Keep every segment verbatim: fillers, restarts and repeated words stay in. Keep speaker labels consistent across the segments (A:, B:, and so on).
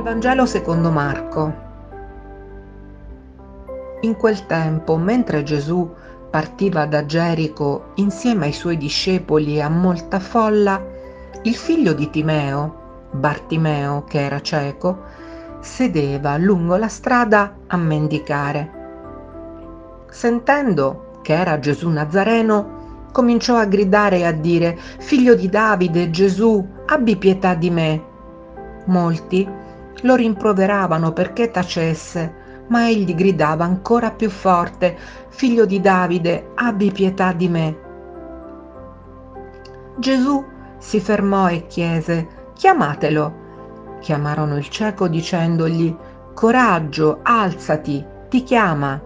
A: Vangelo secondo Marco. In quel tempo, mentre Gesù partiva da Gerico insieme ai suoi discepoli e a molta folla, il figlio di Timeo, Bartimeo, che era cieco, sedeva lungo la strada a mendicare. Sentendo che era Gesù Nazareno, cominciò a gridare e a dire: «Figlio di Davide, Gesù, abbi pietà di me». Molti lo rimproveravano perché tacesse, ma egli gridava ancora più forte: «Figlio di Davide, abbi pietà di me». Gesù si fermò e chiese: «Chiamatelo». Chiamarono il cieco dicendogli: «Coraggio, alzati, ti chiama».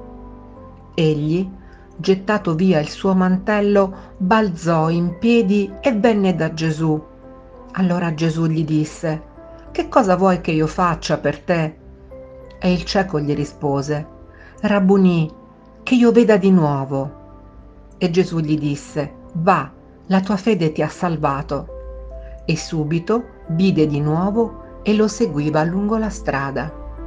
A: Egli, gettato via il suo mantello, balzò in piedi e venne da Gesù. Allora Gesù gli disse: «Che cosa vuoi che io faccia per te?» E il cieco gli rispose: «Rabbunì, che io veda di nuovo». E Gesù gli disse: «Va, la tua fede ti ha salvato». E subito vide di nuovo e lo seguiva lungo la strada.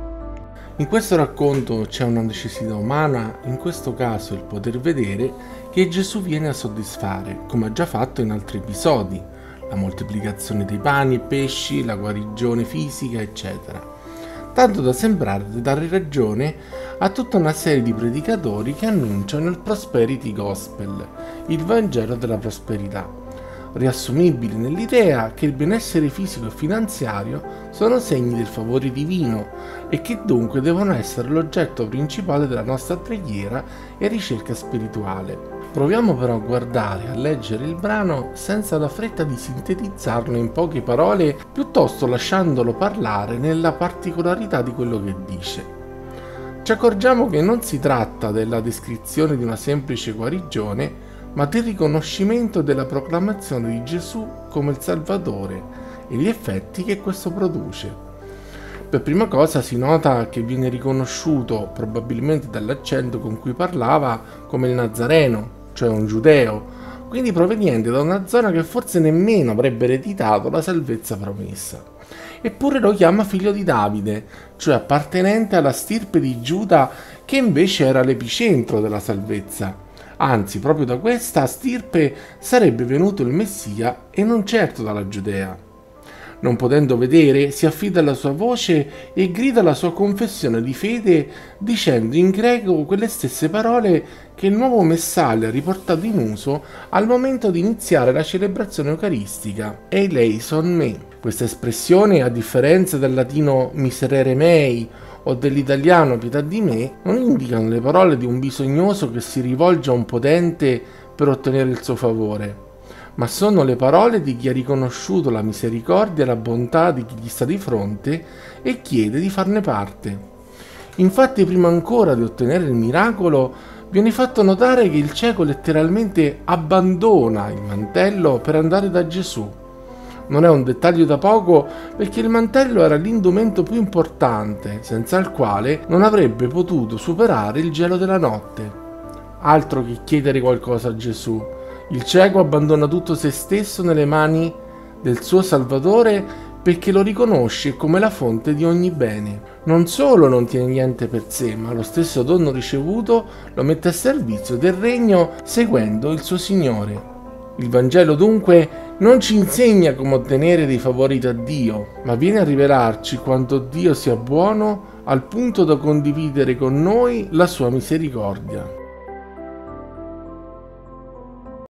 B: In questo racconto c'è una necessità umana, in questo caso il poter vedere, che Gesù viene a soddisfare, come ha già fatto in altri episodi, la moltiplicazione dei pani e pesci, la guarigione fisica, eccetera. Tanto da sembrare di dare ragione a tutta una serie di predicatori che annunciano il prosperity gospel, il Vangelo della prosperità, riassumibili nell'idea che il benessere fisico e finanziario sono segni del favore divino e che dunque devono essere l'oggetto principale della nostra preghiera e ricerca spirituale. Proviamo però a guardare e a leggere il brano senza la fretta di sintetizzarlo in poche parole, piuttosto lasciandolo parlare nella particolarità di quello che dice. Ci accorgiamo che non si tratta della descrizione di una semplice guarigione, ma del riconoscimento della proclamazione di Gesù come il Salvatore e gli effetti che questo produce. Per prima cosa si nota che viene riconosciuto, probabilmente dall'accento con cui parlava, come il Nazareno, cioè un giudeo, quindi proveniente da una zona che forse nemmeno avrebbe ereditato la salvezza promessa. Eppure lo chiama figlio di Davide, cioè appartenente alla stirpe di Giuda, che invece era l'epicentro della salvezza. Anzi, proprio da questa stirpe sarebbe venuto il Messia e non certo dalla Giudea. Non potendo vedere, si affida alla sua voce e grida la sua confessione di fede dicendo in greco quelle stesse parole che il nuovo Messalia ha riportato in uso al momento di iniziare la celebrazione eucaristica: eleison me. Questa espressione, a differenza del latino miserere mei o dell'italiano pietà di me, non indicano le parole di un bisognoso che si rivolge a un potente per ottenere il suo favore, ma sono le parole di chi ha riconosciuto la misericordia e la bontà di chi gli sta di fronte e chiede di farne parte. Infatti, prima ancora di ottenere il miracolo, viene fatto notare che il cieco letteralmente abbandona il mantello per andare da Gesù. Non è un dettaglio da poco, perché il mantello era l'indumento più importante, senza il quale non avrebbe potuto superare il gelo della notte. Altro che chiedere qualcosa a Gesù. Il cieco abbandona tutto se stesso nelle mani del suo Salvatore perché lo riconosce come la fonte di ogni bene. Non solo non tiene niente per sé, ma lo stesso dono ricevuto lo mette a servizio del regno seguendo il suo Signore. Il Vangelo dunque non ci insegna come ottenere dei favori da Dio, ma viene a rivelarci quanto Dio sia buono al punto da condividere con noi la sua misericordia.